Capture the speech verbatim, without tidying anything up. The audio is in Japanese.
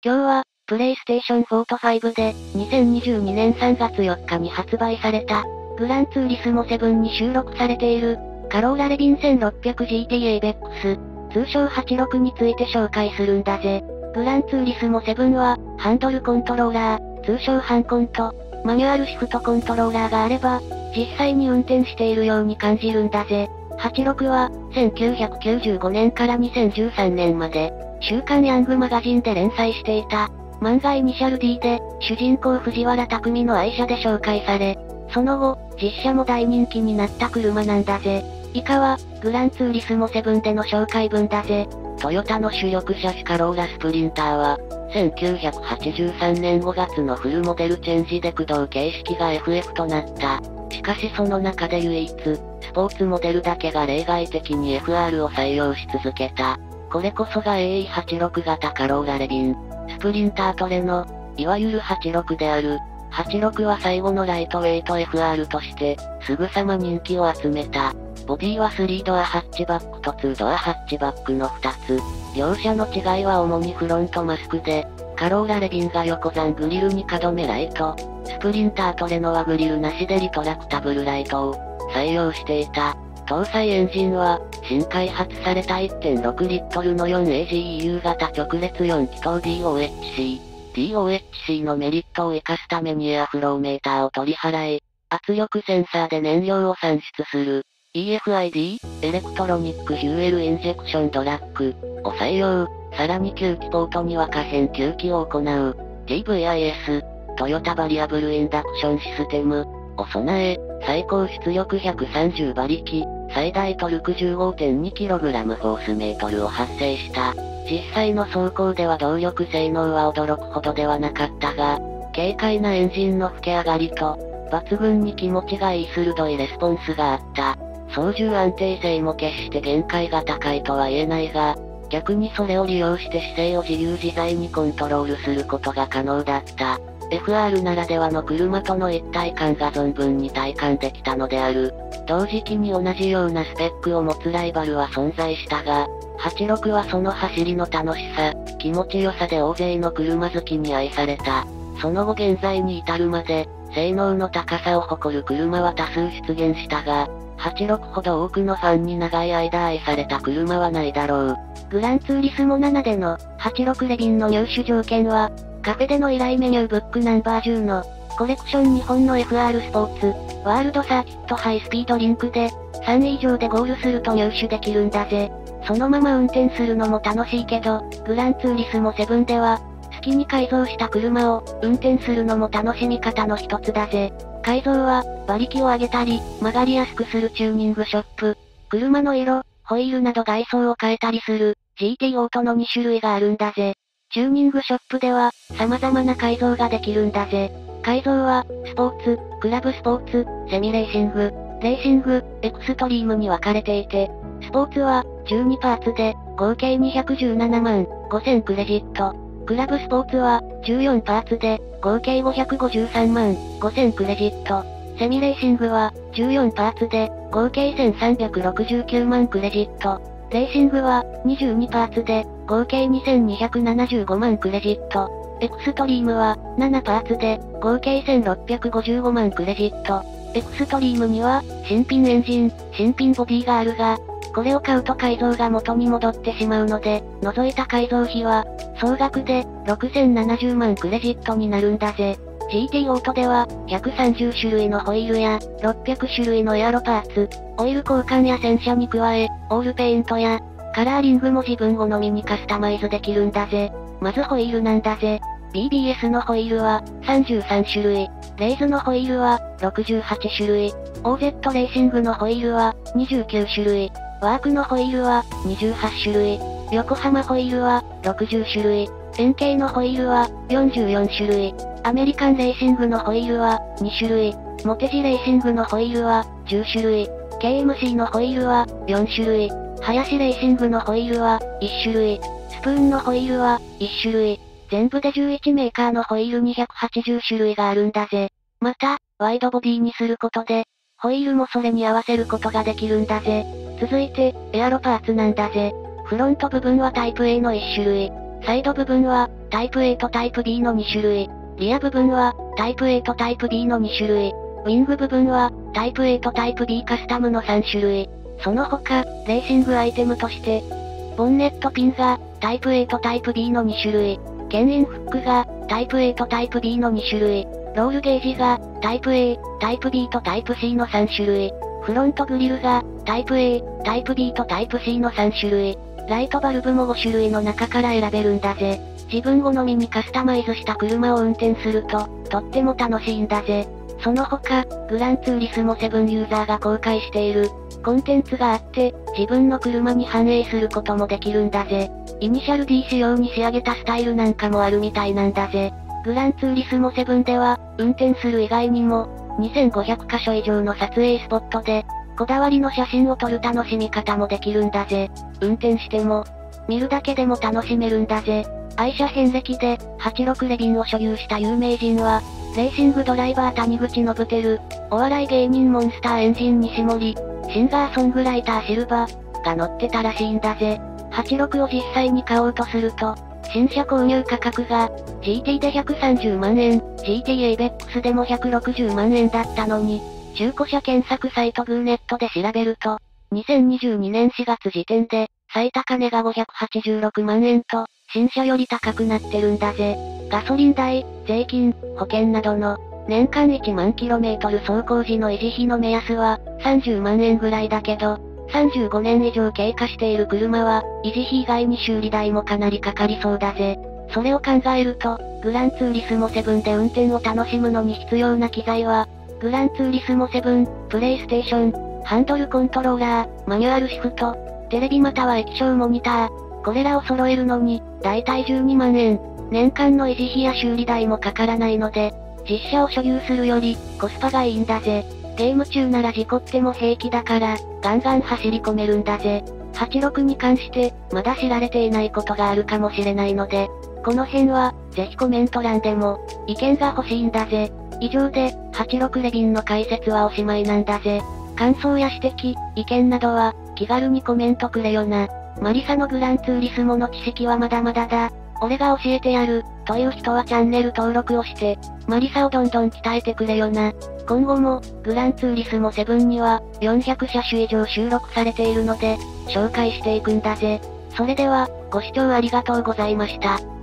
今日は、プレイステーションフォーとファイブで、にせんにじゅうにねんさんがつよっかに発売された、グランツーリスモセブンに収録されている、カローラレビン せんろっぴゃくジーティーエーベックス、通称はちじゅうろくについて紹介するんだぜ。グランツーリスモセブンは、ハンドルコントローラー、通称ハンコンと、マニュアルシフトコントローラーがあれば、実際に運転しているように感じるんだぜ。はちじゅうろくは、せんきゅうひゃくきゅうじゅうごねんからにせんじゅうさんねんまで、週刊ヤングマガジンで連載していた、漫画イニシャル D で、主人公藤原匠の愛車で紹介され、その後、実写も大人気になった車なんだぜ。以下は、グランツーリスモセブンでの紹介文だぜ。 トヨタの主力車種カローラスプリンターは、せんきゅうひゃくはちじゅうさんねんごがつのフルモデルチェンジで駆動形式が エフエフ となった。しかしその中で唯一、スポーツモデルだけが例外的に エフアール を採用し続けた。これこそが エーイーはちじゅうろく 型カローラレビン、スプリンタートレの、いわゆるはちじゅうろくである。はちじゅうろくは最後のライトウェイト エフアール として、すぐさま人気を集めた。ボディはスリードアハッチバックとツードアハッチバックのふたつ。両者の違いは主にフロントマスクで、カローラレビンが横山グリルに角目ライト、スプリンタートレノはグリルなしでリトラクタブルライトを採用していた。搭載エンジンは、新開発された いってんろくリットルの フォーエージーイーユー 型直列よん気筒 ディーオーエイチシー。ディーオーエイチシー のメリットを活かすためにエアフローメーターを取り払い、圧力センサーで燃料を算出する。イーエフアイディー、エレクトロニックフューエルインジェクションドラッグを採用。さらにきゅう気ポートには可変吸気を行う。ティーブイアイエス、トヨタバリアブルインダクションシステムを備え、最高出力ひゃくさんじゅう馬力、最大トルク じゅうごてんにキログラム フォースメートルを発生した。実際の走行では動力性能は驚くほどではなかったが、軽快なエンジンの吹け上がりと、抜群に気持ちがいい鋭いレスポンスがあった。操縦安定性も決して限界が高いとは言えないが、逆にそれを利用して姿勢を自由自在にコントロールすることが可能だった。エフアール ならではの車との一体感が存分に体感できたのである。同時期に同じようなスペックを持つライバルは存在したが、はちじゅうろくはその走りの楽しさ、気持ちよさで大勢の車好きに愛された。その後現在に至るまで、性能の高さを誇る車は多数出現したが、はちじゅうろくほど多くのファンに長い間愛された車はないだろう。 グランツーリスモななでのはちじゅうろくレビンの入手条件は、カフェでの依頼メニューブックナンバーじゅうのコレクション日本の エフアール スポーツ、ワールドサーキットハイスピードリンクで、さんい以上でゴールすると入手できるんだぜ。そのまま運転するのも楽しいけど、グランツーリスモセブンでは、好きに改造した車を運転するのも楽しみ方の一つだぜ。改造は、馬力を上げたり、曲がりやすくするチューニングショップ、車の色、ホイールなど外装を変えたりする、ジーティー オートのに種類があるんだぜ。チューニングショップでは、様々な改造ができるんだぜ。改造は、スポーツ、クラブスポーツ、セミレーシング、レーシング、エクストリームに分かれていて、スポーツは、じゅうにパーツで、合計にひゃくじゅうななまんごせんクレジット。クラブスポーツは、じゅうよんパーツで、合計ごひゃくごじゅうさんまんごせんクレジット。セミレーシングは、じゅうよんパーツで、合計せんさんびゃくろくじゅうきゅうまんクレジット。レーシングは、にじゅうにパーツで、合計にせんにひゃくななじゅうごまんクレジット。エクストリームは、ななパーツで、合計せんろっぴゃくごじゅうごまんクレジット。エクストリームには、新品エンジン、新品ボディがあるが、これを買うと改造が元に戻ってしまうので、除いた改造費は、総額で、ろくせんななじゅうまんクレジットになるんだぜ。ジーティー オートでは、ひゃくさんじゅうしゅるいのホイールや、ろっぴゃくしゅるいのエアロパーツ、オイル交換や洗車に加え、オールペイントや、カラーリングも自分好みにカスタマイズできるんだぜ。まずホイールなんだぜ。ビービーエス のホイールは、さんじゅうさんしゅるい。レイズのホイールは、ろくじゅうはちしゅるい。オーゼット レーシングのホイールは、にじゅうきゅうしゅるい。ワークのホイールは、にじゅうはちしゅるい。横浜ホイールは、ろくじゅうしゅるい。円形のホイールは、よんじゅうよんしゅるい。アメリカンレーシングのホイールは、にしゅるい。モテジレーシングのホイールは、じゅうしゅるい。ケーエムシー のホイールは、よんしゅるい。林レーシングのホイールは、いちしゅるい。スプーンのホイールは、いちしゅるい。全部でじゅういちメーカーのホイールにひゃくはちじゅうしゅるいがあるんだぜ。また、ワイドボディにすることで、ホイールもそれに合わせることができるんだぜ。続いて、エアロパーツなんだぜ。フロント部分はタイプ A のいち種類。サイド部分は、 タイプ A とタイプ B のに種類。リア部分は、タイプ A とタイプ B のに種類。ウィング部分は、タイプ A とタイプ B カスタムのさん種類。その他、レーシングアイテムとして、ボンネットピンが、タイプ A とタイプ B のに種類。牽引フックが、タイプ A とタイプ B のに種類。ロールゲージが、タイプ A、タイプ B とタイプ C のさん種類。フロントグリルが、タイプ A、タイプ B とタイプ C のさん種類。ライトバルブもご種類の中から選べるんだぜ。自分好みにカスタマイズした車を運転すると、とっても楽しいんだぜ。その他、グランツーリスモセブンユーザーが公開している、コンテンツがあって、自分の車に反映することもできるんだぜ。イニシャル D 仕様に仕上げたスタイルなんかもあるみたいなんだぜ。グランツーリスモセブンでは、運転する以外にも、にせんごひゃくかしょ以上の撮影スポットで、こだわりの写真を撮る楽しみ方もできるんだぜ。運転しても、見るだけでも楽しめるんだぜ。愛車遍歴で、はちじゅうろくレビンを所有した有名人は、レーシングドライバー谷口信輝、お笑い芸人モンスターエンジン西森、シンガーソングライターシルバー、が乗ってたらしいんだぜ。はちじゅうろくを実際に買おうとすると、新車購入価格が、ジーティー でひゃくさんじゅうまんえん、ジーティーエーベックス でもひゃくろくじゅうまんえんだったのに、中古車検索サイトグーネットで調べると、にせんにじゅうにねんしがつ時点で、最高値がごひゃくはちじゅうろくまんえんと、新車より高くなってるんだぜ。ガソリン代、税金、保険などの、年間いちまんキロメートル走行時の維持費の目安は、さんじゅうまんえんぐらいだけど、さんじゅうごねん以上経過している車は、維持費以外に修理代もかなりかかりそうだぜ。それを考えると、グランツーリスモセブンで運転を楽しむのに必要な機材は、グランツーリスモセブン、プレイステーション、ハンドルコントローラー、マニュアルシフト、テレビまたは液晶モニター、これらを揃えるのに、だいたいじゅうにまんえん、年間の維持費や修理代もかからないので、実車を所有するより、コスパがいいんだぜ。ゲーム中なら事故っても平気だから、ガンガン走り込めるんだぜ。はちじゅうろくに関して、まだ知られていないことがあるかもしれないので、この辺は、ぜひコメント欄でも、意見が欲しいんだぜ。以上で、はちじゅうろくレビンの解説はおしまいなんだぜ。感想や指摘、意見などは、気軽にコメントくれよな。マリサのグランツーリスモの知識はまだまだだ。俺が教えてやる、という人はチャンネル登録をして、マリサをどんどん鍛えてくれよな。今後も、グランツーリスモセブンには、よんひゃくしゃしゅ以上収録されているので、紹介していくんだぜ。それでは、ご視聴ありがとうございました。